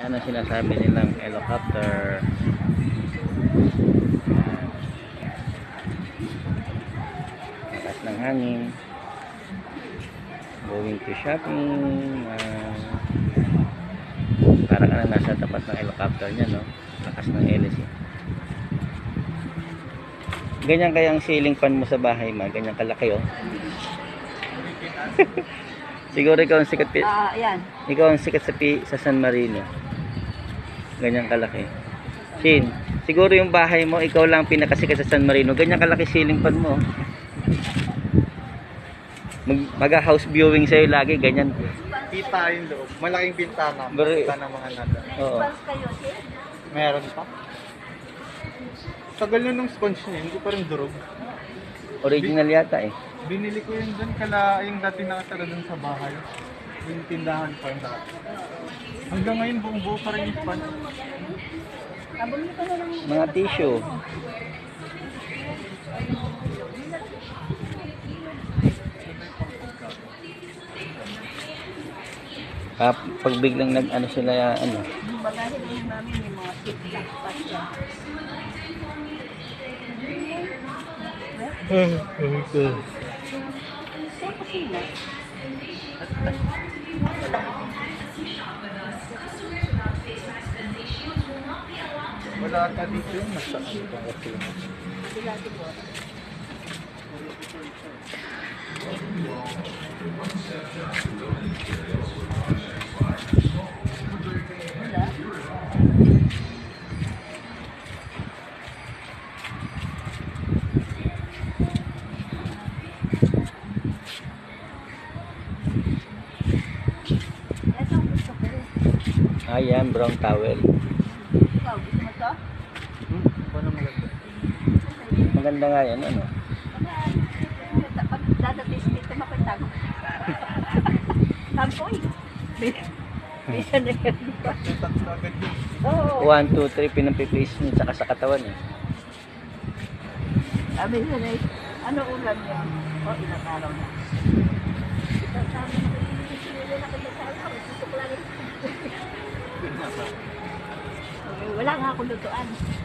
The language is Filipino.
Yan ang sinasabi nilang helicopter. Lakas ng hangin. Going to shopping. Parang ka na nasa tapat ng helicopter niya, no? Lakas ng hélice. Ganyan kaya ang ceiling fan mo sa bahay, ma? Ganyan kalaki, oh. Siguro ikaw ang sikat. Ayan. Ikaw ang sikat sa San Marino. Ganyan kalaki. Shin, siguro yung bahay mo, ikaw lang pinakasikat sa San Marino. Ganyan kalaki ceiling fan mo. Mag-house viewing sa'yo lagi, ganyan. Kita yung loob. Malaking bintana. Kita ng mga nada. Oo. Meron pa. Tagal na nung sponge niya, hindi pa rin durog. Original yata eh. Binili ko yun dun kala yung dati nakatala dun sa bahay. Yung tindahan pa yung dati. Hanggang ngayon buong buo pa rin yung sponge. Mga tissue. Pag biglang nag-ano sila, ano. Yung bagahe ng namin may mga tic-tac pa siya. Sa kusina. Wala ka dito yung nasa ano kasi. Sila siguro. Ayan, brown towel. Ikaw, gusto mo to? Paano maganda? Maganda nga yan, ano. Pag dadatis dito, makitago. Tampoy. Bisa na yan. Tatak na agad yun. Oo. 1, 2, 3, pinampipaste niya tsaka sa katawan eh. Sabi niya na, ano ulan niya? O, ilang araw na. Ito, sabi na, hindi na kita sa araw. Tutok lang. Wala nga akong lutuan.